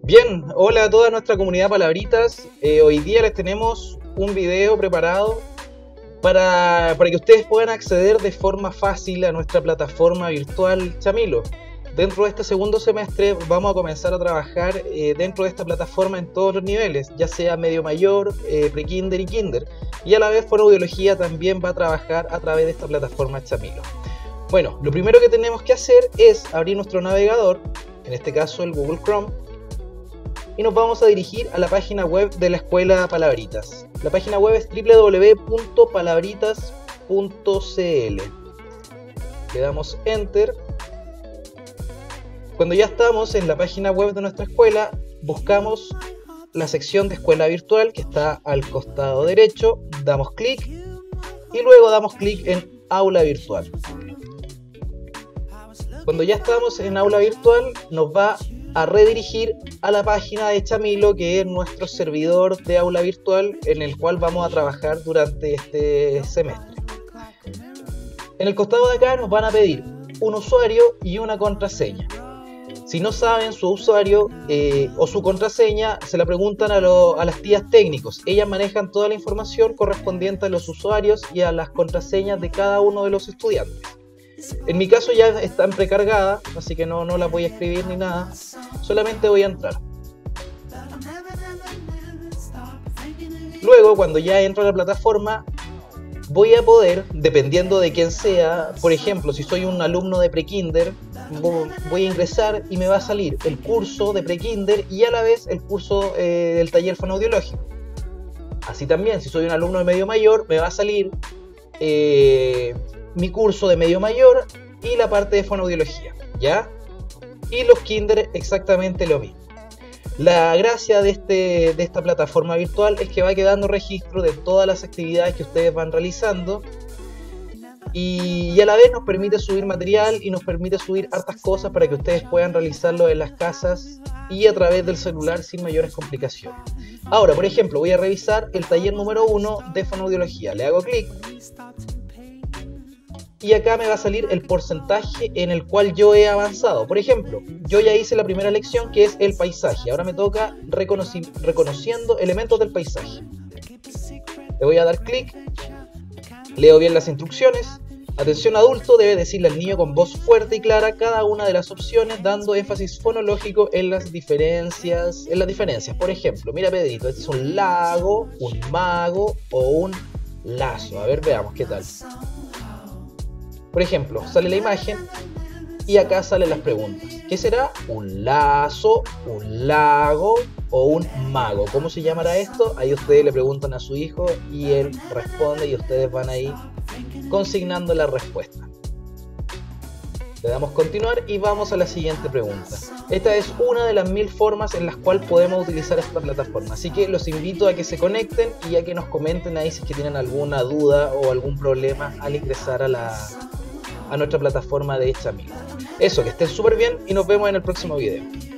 Bien, hola a toda nuestra comunidad Palabritas. Hoy día les tenemos un video preparado para que ustedes puedan acceder de forma fácil a nuestra plataforma virtual Chamilo. Dentro de este segundo semestre vamos a comenzar a trabajar dentro de esta plataforma en todos los niveles, ya sea medio mayor, pre-kinder y kinder. Y a la vez Fonoaudiología también va a trabajar a través de esta plataforma Chamilo. Bueno, lo primero que tenemos que hacer es abrir nuestro navegador, en este caso el Google Chrome, y nos vamos a dirigir a la página web de la Escuela Palabritas. La página web es www.palabritas.cl. Le damos Enter. Cuando ya estamos en la página web de nuestra escuela, buscamos la sección de Escuela Virtual que está al costado derecho, damos clic y luego damos clic en Aula Virtual. Cuando ya estamos en Aula Virtual, nos va a redirigir a la página de Chamilo, que es nuestro servidor de aula virtual en el cual vamos a trabajar durante este semestre. En el costado de acá nos van a pedir un usuario y una contraseña. Si no saben su usuario o su contraseña, se la preguntan a las tías técnicos. Ellas manejan toda la información correspondiente a los usuarios y a las contraseñas de cada uno de los estudiantes. En mi caso ya están precargadas, así que no las voy a escribir ni nada, solamente voy a entrar. Luego, cuando ya entro a la plataforma, voy a poder, dependiendo de quién sea, por ejemplo, si soy un alumno de prekinder, voy a ingresar y me va a salir el curso de prekinder y a la vez el curso del taller fonoaudiológico. Así también, si soy un alumno de medio mayor, me va a salir mi curso de medio mayor y la parte de fonoaudiología, ¿ya? Y los kinder exactamente lo mismo. La gracia de esta plataforma virtual es que va quedando registro de todas las actividades que ustedes van realizando y a la vez nos permite subir material y nos permite subir hartas cosas para que ustedes puedan realizarlo en las casas y a través del celular sin mayores complicaciones. Ahora, por ejemplo, voy a revisar el taller número 1 de fonoaudiología. Le hago clic y acá me va a salir el porcentaje en el cual yo he avanzado. Por ejemplo, yo ya hice la primera lección, que es el paisaje. Ahora me toca reconociendo elementos del paisaje. Le voy a dar clic, leo bien las instrucciones. Atención adulto, debe decirle al niño con voz fuerte y clara cada una de las opciones, dando énfasis fonológico en las diferencias. Por ejemplo, mira Pedrito, este es un lago, un mago o un lazo. A ver, veamos qué tal. Por ejemplo, sale la imagen y acá salen las preguntas. ¿Qué será? ¿Un lazo, un lago o un mago? ¿Cómo se llamará esto? Ahí ustedes le preguntan a su hijo y él responde y ustedes van ahí consignando la respuesta. Le damos continuar y vamos a la siguiente pregunta. Esta es una de las 1000 formas en las cuales podemos utilizar esta plataforma. Así que los invito a que se conecten y a que nos comenten ahí si es que tienen alguna duda o algún problema al ingresar a nuestra plataforma de Chamilo. Eso, que estén súper bien y nos vemos en el próximo video.